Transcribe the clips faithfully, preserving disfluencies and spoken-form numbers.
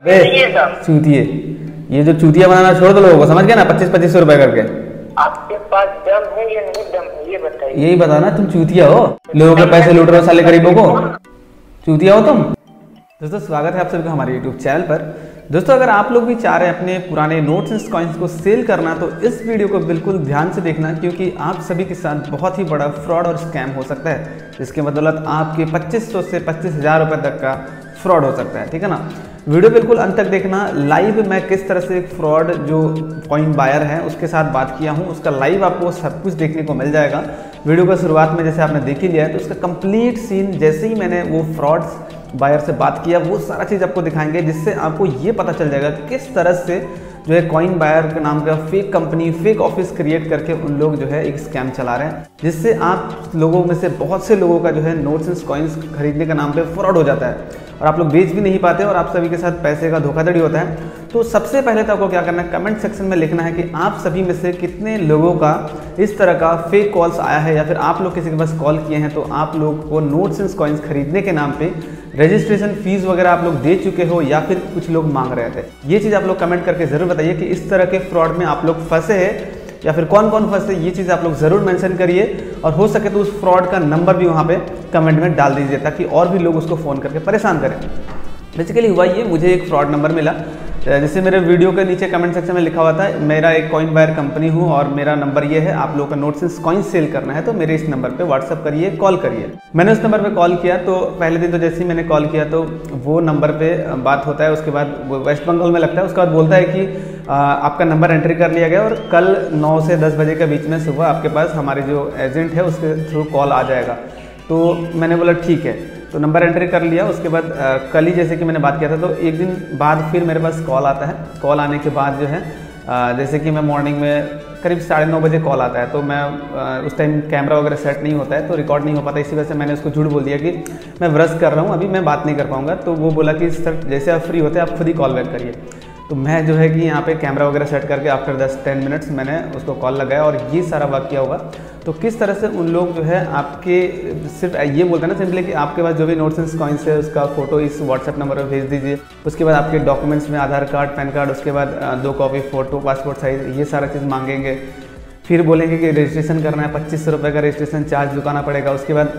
चूतिए, ये जो चूतिया बनाना छोड़ दो लोगों को, समझ गया ना? पच्चीस पच्चीस सौ रुपए करके। आपके पास दम है या नहीं दम है ये बताइए। यही बताना, तुम चूतिया हो, लोगों के पैसे लूट रहे हो साले गरीबों को, चूतिया हो तुम। दोस्तों स्वागत है आप सभी का हमारे यूट्यूब चैनल पर। दोस्तों अगर आप लोग भी चाह रहे हैं अपने पुराने नोट्स एंड कॉइन्स को सेल करना तो इस वीडियो को बिल्कुल ध्यान से देखना, क्योंकि आप सभी के साथ बहुत ही बड़ा फ्रॉड और स्कैम हो सकता है, जिसके बदौलत आपके पच्चीस सौ से पच्चीस हज़ार रुपये तक का फ्रॉड हो सकता है। ठीक है ना? वीडियो बिल्कुल अंत तक देखना। लाइव मैं किस तरह से एक फ्रॉड जो कॉइन बायर है उसके साथ बात किया हूँ, उसका लाइव आपको सब कुछ देखने को मिल जाएगा। वीडियो का शुरुआत में जैसे आपने देख ही लिया है, तो उसका कंप्लीट सीन जैसे ही मैंने वो फ्रॉड्स बायर से बात किया वो सारा चीज़ आपको दिखाएंगे, जिससे आपको ये पता चल जाएगा किस तरह से जो है कॉइन बायर के नाम का fake company, fake office create करके उन लोग जो है एक स्कैम चला रहे हैं, जिससे आप लोगों में से बहुत से लोगों का जो है नोट्स एंड कॉइन्स खरीदने के नाम पे फ्रॉड हो जाता है और आप लोग बेच भी नहीं पाते और आप सभी के साथ पैसे का धोखाधड़ी होता है। तो सबसे पहले तो आपको क्या करना है, कमेंट सेक्शन में लिखना है कि आप सभी में से कितने लोगों का इस तरह का फेक कॉल्स आया है, या फिर आप लोग किसी के पास कॉल किए हैं तो आप लोग को नोट्स एंड कॉइन्स खरीदने के नाम पे रजिस्ट्रेशन फीस वगैरह आप लोग दे चुके हो, या फिर कुछ लोग मांग रहे थे। ये चीज़ आप लोग कमेंट करके ज़रूर बताइए कि इस तरह के फ्रॉड में आप लोग फंसे हैं या फिर कौन कौन फंसे, ये चीज़ आप लोग ज़रूर मेंशन करिए, और हो सके तो उस फ्रॉड का नंबर भी वहाँ पे कमेंट में डाल दीजिए ताकि और भी लोग उसको फ़ोन करके परेशान करें। बेसिकली हुआ ये, मुझे एक फ्रॉड नंबर मिला, जैसे मेरे वीडियो के नीचे कमेंट सेक्शन में लिखा हुआ था, मेरा एक कॉइन बायर कंपनी हूँ और मेरा नंबर ये है, आप लोगों का नोट्स एंड कॉइन सेल करना है तो मेरे इस नंबर पे व्हाट्सअप करिए, कॉल करिए। मैंने उस नंबर पे कॉल किया, तो पहले दिन तो जैसे ही मैंने कॉल किया तो वो नंबर पे बात होता है, उसके बाद वो वेस्ट बंगाल में लगता है, उसके बाद बोलता है कि आ, आपका नंबर एंट्री कर लिया गया और कल नौ से दस बजे के बीच में सुबह आपके पास हमारे जो एजेंट है उसके थ्रू कॉल आ जाएगा। तो मैंने बोला ठीक है, तो नंबर एंट्री कर लिया। उसके बाद आ, कल ही जैसे कि मैंने बात किया था, तो एक दिन बाद फिर मेरे पास कॉल आता है। कॉल आने के बाद जो है आ, जैसे कि मैं मॉर्निंग में करीब साढ़े नौ बजे कॉल आता है, तो मैं आ, उस टाइम कैमरा वगैरह सेट नहीं होता है तो रिकॉर्ड नहीं हो पाता, इसी वजह से मैंने उसको झूठ बोल दिया कि मैं व्रत कर रहा हूँ, अभी मैं बात नहीं कर पाऊँगा। तो वो बोला कि सर जैसे आप फ्री होते हैं आप खुद ही कॉल बैक करिए। तो मैं जो है कि यहाँ पे कैमरा वगैरह सेट करके आफ्टर दस टेन मिनट्स मैंने उसको कॉल लगाया और ये सारा वाक़या हुआ। तो किस तरह से उन लोग जो है आपके सिर्फ ये बोलते हैं ना सिंपली कि आपके पास जो भी नोट्स एंड कॉइन्स है उसका फोटो इस व्हाट्सएप नंबर पर भेज दीजिए, उसके बाद आपके डॉक्यूमेंट्स में आधार कार्ड, पैन कार्ड, उसके बाद दो कॉपी फ़ोटो, पासपोर्ट साइज़, ये सारा चीज़ मांगेंगे। फिर बोलेंगे कि रजिस्ट्रेशन करना है, पच्चीस सौ रुपये का रजिस्ट्रेशन चार्ज चुकाना पड़ेगा। उसके बाद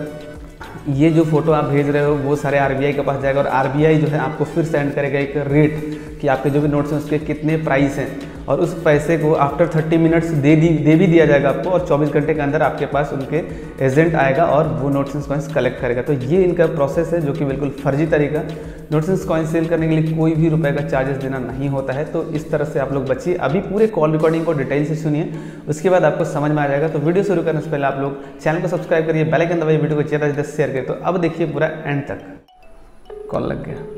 ये जो फोटो आप भेज रहे हो वो सारे आरबीआई के पास जाएगा और आरबीआई जो है आपको फिर सेंड करेगा एक रेट कि आपके जो भी नोट्स हैं उसके कितने प्राइस हैं, और उस पैसे को आफ्टर थर्टी मिनट्स दे दी दे भी दिया जाएगा आपको, और चौबीस घंटे के अंदर आपके पास उनके एजेंट आएगा और वो नोट्स एंड कॉइन्स कलेक्ट करेगा। तो ये इनका प्रोसेस है जो कि बिल्कुल फर्जी तरीका। नोट्स एंड कॉइन्स सेल करने के लिए कोई भी रुपए का चार्जेस देना नहीं होता है, तो इस तरह से आप लोग बचिए। अभी पूरे कॉल रिकॉर्डिंग को डिटेल से सुनिए, उसके बाद आपको समझ में आ जाएगा। तो वीडियो शुरू करने से पहले आप लोग चैनल को सब्सक्राइब करिए, बेल आइकन दबाइए, वीडियो को ज़्यादा से ज़्यादा शेयर करिए। तो अब देखिए पूरा एंड तक। कॉल लग गया,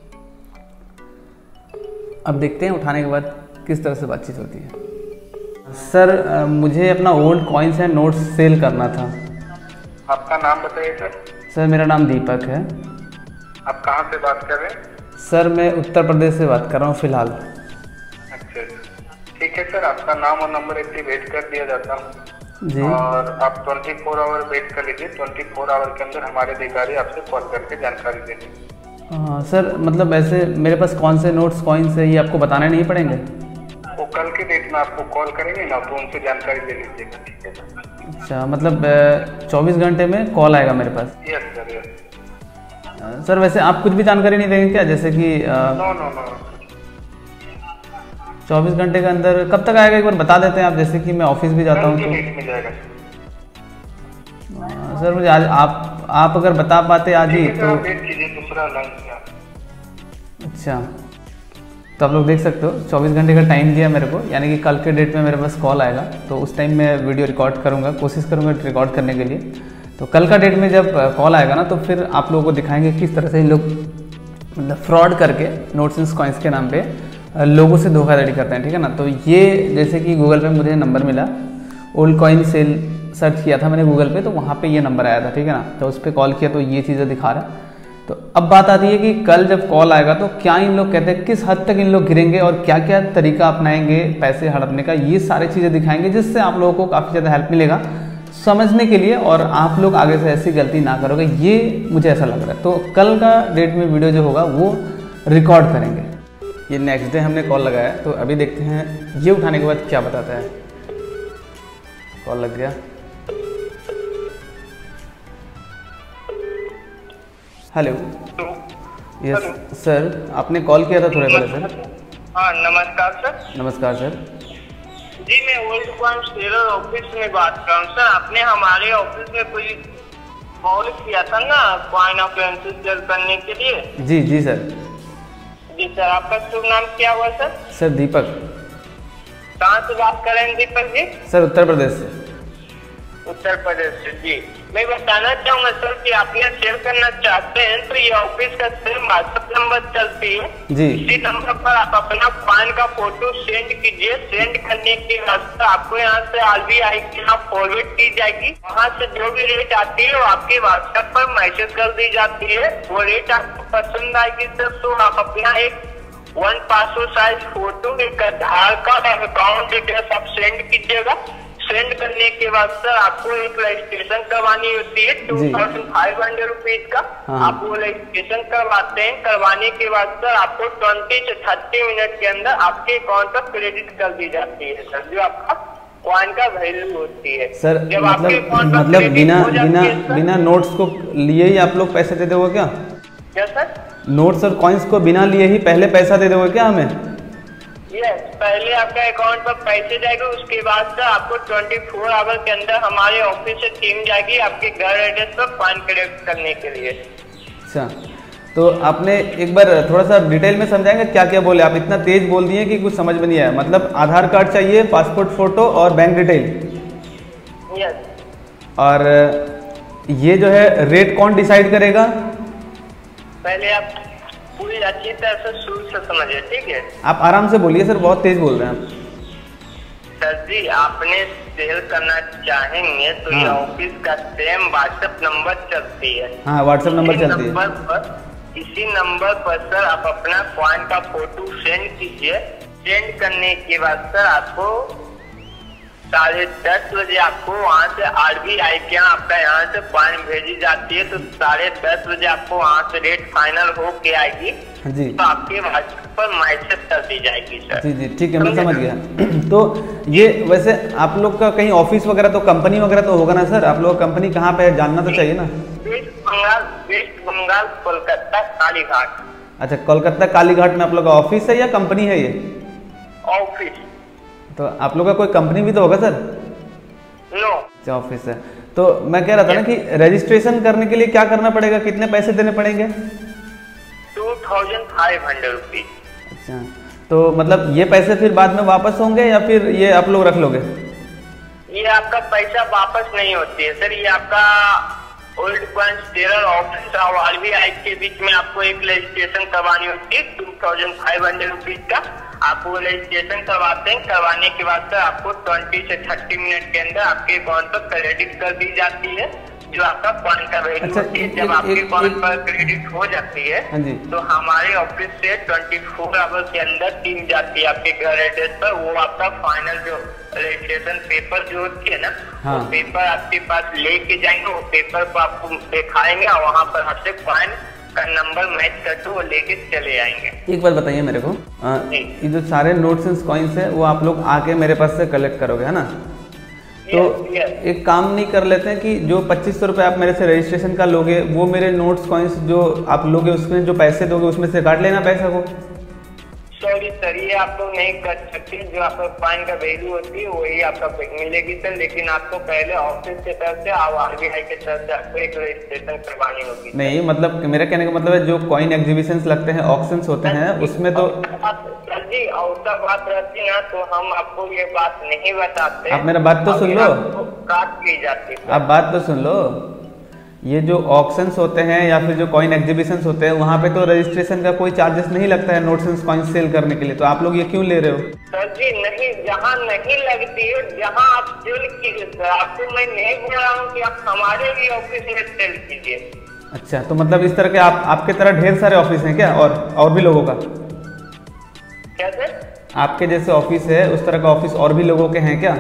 अब देखते हैं उठाने के बाद किस तरह से बातचीत होती है। सर मुझे अपना old coins and notes sell करना था। आपका नाम बताइए सर। सर मेरा नाम दीपक है। आप कहाँ से बात कर रहे हैं? सर मैं उत्तर प्रदेश से बात कर रहा हूँ फिलहाल। अच्छा ठीक है सर, आपका नाम और नंबर एक्टिवेट कर दिया जाता है जी, और आप चौबीस आवर वेट कर लीजिए। चौबीस आवर के अंदर हमारे अधिकारी आपसे कॉल करके जानकारी देंगे। हाँ सर, मतलब ऐसे मेरे पास कौन से नोट्स कॉइन्स है ये आपको बताने नहीं पड़ेंगे? वो कल के डेट में आपको कॉल करेंगे ना, तो उनसे जानकारी ले लीजिएगा। ठीक है सर। अच्छा, मतलब चौबीस घंटे में कॉल आएगा मेरे पास? Yes sir, yes. सर वैसे आप कुछ भी जानकारी नहीं देंगे क्या, जैसे कि नो नो नो चौबीस घंटे के अंदर कब तक आएगा एक बार बता देते हैं आप, जैसे कि मैं ऑफिस भी जाता हूँ तो। मिल जाएगा सर मुझे आज आप आप अगर बता पाते आज ही तो। दूसरा लाइन। अच्छा, तो आप लोग देख सकते हो चौबीस घंटे का टाइम दिया मेरे को, यानी कि कल के डेट में मेरे पास कॉल आएगा, तो उस टाइम मैं वीडियो रिकॉर्ड करूँगा, कोशिश करूँगा रिकॉर्ड करने के लिए। तो कल का डेट में जब कॉल आएगा ना, तो फिर आप लोगों को दिखाएंगे किस तरह से इन लोग मतलब फ्रॉड करके नोट्स एंड कॉइन्स के नाम पे लोगों से धोखाधड़ी करते हैं। ठीक है ना? तो ये जैसे कि गूगल पे मुझे नंबर मिला, ओल्ड कॉइन सेल सर्च किया था मैंने गूगल पे, तो वहाँ पे ये नंबर आया था। ठीक है ना? तो उस पर कॉल किया तो ये चीज़ें दिखा रहा है। तो अब बात आती है कि कल जब कॉल आएगा तो क्या इन लोग कहते हैं, किस हद तक इन लोग गिरेंगे और क्या क्या तरीका अपनाएंगे पैसे हड़पने का, ये सारी चीज़ें दिखाएंगे, जिससे आप लोगों को काफ़ी ज़्यादा हेल्प मिलेगा समझने के लिए, और आप लोग आगे से ऐसी गलती ना करोगे, ये मुझे ऐसा लग रहा है। तो कल का डेट में वीडियो जो होगा वो रिकॉर्ड करेंगे। ये नेक्स्ट डे हमने कॉल लगाया, तो अभी देखते हैं ये उठाने के बाद क्या बताता है। कॉल लग गया। हेलो, यस सर, आपने कॉल किया था थोड़े पहले सर। हाँ नमस्कार सर। नमस्कार सर। जी मैं ओल्ड कॉइन टेलर ऑफिस में बात कर रहा हूँ सर। आपने हमारे ऑफिस में कोई कॉल किया था ना कॉइन ऑफ करेंसी सेल करने के लिए? जी जी सर। जी सर, आपका शुभ नाम क्या हुआ सर? सर दीपक। कहाँ से बात कर रहे हैं दीपक जी? सर उत्तर प्रदेश से। उत्तर प्रदेश से। जी मैं बताना चाहूंगा सर कि आप यहाँ शेयर करना चाहते हैं तो ये ऑफिस का सिर्फ व्हाट्सएप नंबर चलती है जी। इसी नंबर पर आप अपना कॉइन का फोटो सेंड कीजिए। सेंड करने के बाद आपको यहाँ से आरबीआई की यहाँ फॉरवर्ड की जाएगी। वहाँ से जो भी रेट आती है वो आपके व्हाट्सएप पर मैसेज कर दी जाती है। वो रेट आपको पसंद आएगी सर तो आप अपना एक वन पासपोर्ट साइज फोटो, एक आधार कार्ड और अकाउंट डिटेल्स आप सेंड कीजिएगा। सेंड करने के बाद सर आपको एक रजिस्ट्रेशन करवानी होती है two thousand five hundred rupees का। हाँ। आप वो रजिस्ट्रेशन करवाते हैं। करवाने के बाद सर आपको ट्वेंटी से थर्टी मिनट के अंदर आपके अकाउंट पर क्रेडिट कर दी जाती है सर, जो आपका कॉइन का वैल्यू होती है सर। जब मतलब आपके अकाउंट मतलब बिना बिना बिना नोट्स को लिए ही आप लोग पैसे दे दोगे क्या? क्या सर? नोट्स और कॉइन्स को बिना लिए ही पहले पैसा दे दोगे क्या हमें? यस, पहले आपका अकाउंट पर पैसे जाएंगे, उसके बाद सर आपको चौबीस आवर के अंदर हमारे ऑफिस से टीम जाएगी आपके घर एड्रेस पर कॉइन कलेक्ट करने के लिए। अच्छा, तो आपने एक बार थोड़ा सा डिटेल में समझाएंगे क्या क्या बोले? आप इतना तेज बोल दिए कि कुछ समझ में नहीं आया। मतलब आधार कार्ड चाहिए, पासपोर्ट फोटो और बैंक डिटेल। यस। और ये जो है रेट कौन डिसाइड करेगा? पहले आप पूरी अच्छी तरह से शुरू से समझिए, ठीक है? आप आराम से बोलिए सर, बहुत तेज बोल रहे हैं आप। सर जी आपने सेल करना चाहेंगे तो ये ऑफिस का सेम व्हाट्सएप नंबर चलती है। हाँ व्हाट्सएप नंबर चलती है। नंबर पर इसी नंबर पर सर आप अपना कॉइन का फोटो सेंड कीजिए। सेंड करने के बाद सर आपको साढ़े दस बजे आपको वहाँ से आरबीआई के यहाँ आपका यहाँ से कॉइन भेजी जाती है। तो साढ़े दस बजे आपको वहाँ से रेट फाइनल हो के आएगी जी। तो आपके व्हाट्सएप पर मैसेज कर दी जाएगी सर। जी जी ठीक है, मैं समझ गया। तो ये वैसे आप लोग का कहीं ऑफिस वगैरह तो कंपनी वगैरह तो होगा ना सर? आप लोग कंपनी कहाँ पे है जानना तो चाहिए ना? वेस्ट बंगाल, वेस्ट बंगाल कोलकाता कालीघाट। अच्छा, कोलकाता कालीघाट में आप लोग का ऑफिस है या कंपनी है ये? ऑफिस। तो आप लोग का कोई कंपनी भी तो होगा सर? नो। अच्छा ऑफिस है। तो मैं कह रहा था ना कि रजिस्ट्रेशन करने के लिए क्या करना पड़ेगा, कितने पैसे देने पड़ेंगे? Two thousand five hundred rupees. अच्छा, तो मतलब ये पैसे फिर बाद में वापस होंगे या फिर ये आप लोग रख लोगे? ये आपका पैसा वापस नहीं होती है सर। ये आपका ओल्ड कॉइन टेलर ऑफिस और आरबीआई के बीच में आपको एक रजिस्ट्रेशन करवानी होती है two thousand five hundred rupees का। आप वो रजिस्ट्रेशन करवाते हैं। करवाने के बाद सर आपको ट्वेंटी से थर्टी मिनट के अंदर आपके अकाउंट पर क्रेडिट कर दी जाती है, जो आपका कॉइन का वैल्यू अच्छा, होती है। एक, जब एक, आपके एक, कॉइन एक, पर क्रेडिट हो जाती है जी। तो हमारे ऑफिस से चौबीस आवर के अंदर टीम जाती है आपके घर एड्रेस पर। वो आपका फाइनल जो रजिस्ट्रेशन पेपर जो होती है ना, हाँ। वो पेपर आपके पास लेके जाएंगे। वो पेपर को आपको दिखाएंगे और वहाँ पर आपसे कॉइन का नंबर मैच करके वो लेके चले आएंगे। एक बात बताइए मेरे को, आ, ये जो सारे नोट्स एंड कॉइन्स है वो आप लोग आके मेरे पास से कलेक्ट करोगे है ना? तो yes, yes. एक काम नहीं कर लेते हैं कि जो पच्चीस सौ रुपये आप मेरे से रजिस्ट्रेशन का लोगे वो मेरे नोट्स कॉइन्स जो आप लोगे उसमें जो पैसे दोगे उसमें से काट लेना पैसा को? सॉरी सर, ये आप लोग नहीं कर सकते। जो आपका कॉइन का वैल्यू होती है वही आपका मिलेगी सर। लेकिन आपको पहले ऑफिस की तरफ से और आरबीआई की तरफ से आपको एक रजिस्ट्रेशन करवानी होगी। नहीं मतलब मेरा कहने का मतलब है जो कॉइन एग्जीबिशंस लगते हैं, ऑक्शंस होते हैं, उसमें तो सर जी अवसर बात रहती ना तो हम आपको ये बात नहीं बताते। आप मेरा बात तो सुन लो, काट की जाती। आप बात तो सुन लो। ये जो ऑक्शंस होते हैं या फिर जो कॉइन एग्जीबिशंस होते हैं वहाँ पे तो रजिस्ट्रेशन का कोई चार्जेस नहीं लगता है नोट्स एंड कॉइन सेल करने के लिए। तो आप लोग ये क्यों ले रहे हो? सर जी नहीं, जहाँ नहीं लगती है जहाँ आप सेल कीजिए सर। आपको मैं नहीं बोल रहा हूँ कि आप हमारे भी ऑफिस में सेल कीजिए। अच्छा, तो मतलब इस तरह के आप आपके तरह ढेर सारे ऑफिस हैं क्या? और और भी लोगों का? क्या सर? आपके जैसे ऑफिस है उस तरह का ऑफिस और भी लोगों के हैं क्या?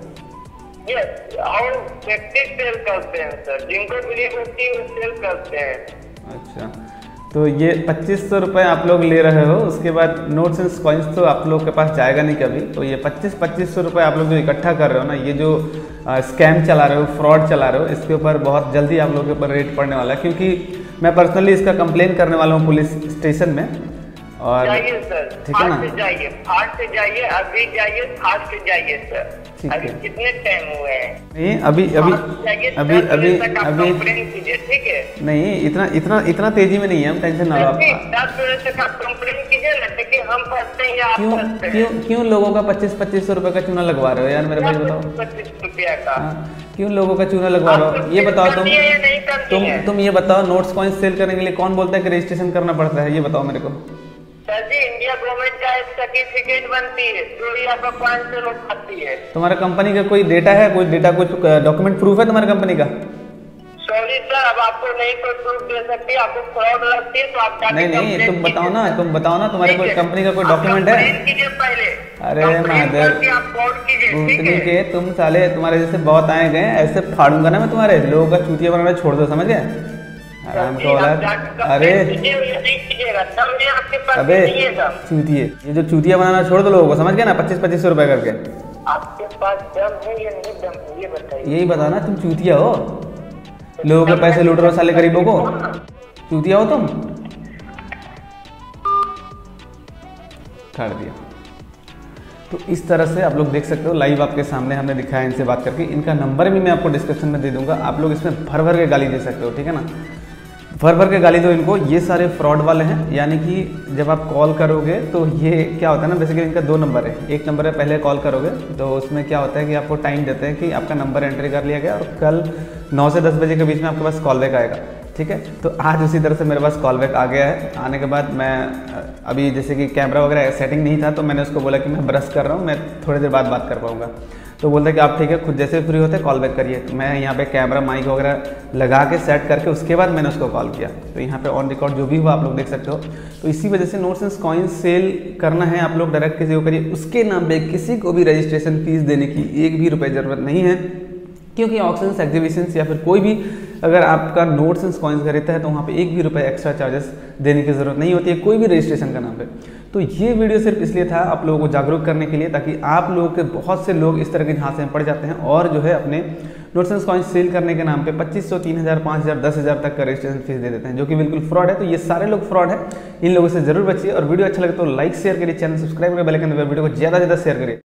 यस, और व्यक्ति सेल करते हैं सर। जिनको बिलीव होती है वो सेल करते हैं। अच्छा, तो ये पच्चीस सौ रुपये आप लोग ले रहे हो, उसके बाद नोट्स एंड कॉइन्स तो आप लोग के पास जाएगा नहीं कभी। तो ये पच्चीस पच्चीस सौ रुपये आप लोग जो इकट्ठा कर रहे हो ना, ये जो स्कैम चला रहे हो, फ्रॉड चला रहे हो, इसके ऊपर बहुत जल्दी आप लोगों के ऊपर रेट पड़ने वाला है। क्योंकि मैं पर्सनली इसका कंप्लेन करने वाला हूँ पुलिस स्टेशन में। और जाइए सर, ठीक है ना, फास्ट जाइए, फास्ट जाइए, अभी जाइए, फास्ट जाइए सर। ठीक अभी है। कितने टाइम हुए हैं? नहीं अभी अभी अभी अभी अभी कंप्लेन कीजिए, ठीक है? नहीं, इतना इतना इतना तेजी में नहीं है, हम टेंशन ना लो आप। दस बजे तक आप कंप्लेन कीजिए ना, देखिए हम फंसते हैं या आप क्यों फंसते हैं। क्यों क्यों लोगों का पच्चीस पच्चीस सौ रुपये का चूना लगवा रहे हो यार, मेरे भाई बताओ। पच्चीस रुपया का हाँ, क्यों लोगों का चूना लगवा रहे हो? ये बताओ तुम तुम तुम ये बताओ, नोट्स कॉइन्स सेल करने के लिए कौन बोलता है कि रजिस्ट्रेशन करना पड़ता है? ये बताओ मेरे को। सर जी, इंडिया गवर्नमेंट का एक सर्टिफिकेट बनती है जो ही आपका पाँच सौ रुपये आती है। तुम्हारा कंपनी का कोई डेटा है, कोई डेटा, कोई डॉक्यूमेंट प्रूफ है तुम्हारी कंपनी का? सॉरी सर, अब आपको नहीं कोई प्रूफ दे सकती, आपको फ्रॉड लगती है तो आप नहीं नहीं, तुम बताओ ना, तुम बताओ ना, तुम्हारे कोई कंपनी का कोई डॉक्यूमेंट है? कीजिए पहले। अरे महादेव, कीजिए के तुम साले, तुम्हारे जैसे बहुत आए गए, ऐसे फाड़ूंगा ना मैं तुम्हारे लोगों का चूतिया बनाना छोड़ दो, समझ गए? आराम को औलाद। अरे अबे चूतिए, ये जो चूतिया बनाना छोड़ दो लोगों को, समझ गए ना? पच्चीस पच्चीस सौ रुपए करके। आपके पास दम है या नहीं दम है, ये बताइए। यही बता ना, तुम चूतिया हो, लोगों के पैसे लूट रहे हो साले गरीबों को, चूतिया हो तुम। काट दिया। तो इस तरह से आप लोग देख सकते हो, लाइव आपके सामने हमने दिखाया इनसे बात करके। इनका नंबर भी मैं आपको डिस्क्रिप्शन में दे दूंगा, आप लोग इसमें भर भर के गाली दे सकते हो, ठीक है ना? भर भर के गाली दो इनको। ये सारे फ्रॉड वाले हैं, यानी कि जब आप कॉल करोगे तो ये क्या होता है ना, बेसिकली इनका दो नंबर है। एक नंबर है, पहले कॉल करोगे तो उसमें क्या होता है कि आपको टाइम देते हैं कि आपका नंबर एंट्री कर लिया गया और कल नौ से दस बजे के बीच में आपके पास कॉल बैक आएगा, ठीक है? तो आज उसी तरह से मेरे पास कॉल बैक आ गया है। आने के बाद मैं अभी जैसे कि कैमरा वगैरह सेटिंग नहीं था, तो मैंने उसको बोला कि मैं ब्रश कर रहा हूँ, मैं थोड़ी देर बाद बात कर पाऊँगा। तो बोलता है कि आप ठीक है, खुद जैसे फ्री होते कॉल बैक करिए। तो मैं यहाँ पे कैमरा माइक वगैरह लगा के सेट करके उसके बाद मैंने उसको कॉल किया। तो यहाँ पे ऑन रिकॉर्ड जो भी हुआ आप लोग देख सकते हो। तो इसी वजह से नोट्स एंड कॉइन्स सेल करना है, आप लोग डायरेक्ट किसी को करिए, उसके नाम पे किसी को भी रजिस्ट्रेशन फीस देने की एक भी रुपये ज़रूरत नहीं है। क्योंकि ऑक्शंस, एग्जीबिशंस या फिर कोई भी अगर आपका नोट्स एंड कॉइन्स खरीदता है तो वहाँ पे एक भी रुपए एक्स्ट्रा चार्जेस देने की ज़रूरत नहीं होती है, कोई भी रजिस्ट्रेशन का नाम पे। तो ये वीडियो सिर्फ इसलिए था आप लोगों को जागरूक करने के लिए, ताकि आप लोगों के बहुत से लोग इस तरह के झांसे में पड़ जाते हैं और जो है अपने नोट्स एंड कॉइन्स सेल करने के नाम पे पच्चीस सौ, तीन हज़ार, पाँच हज़ार, दस हज़ार तक का रजिस्ट्रेशन फीस दे देते हैं, जो कि बिल्कुल फ्रॉड है। तो ये सारे लोग फ्रॉड है, इन लोगों से जरूर बचिए। और वीडियो अच्छा लगे तो लाइक शेयर करिए, चैनल सब्सक्राइब करिए, बेल आइकन दबाइए, वीडियो को ज़्यादा से ज़्यादा शेयर करिए।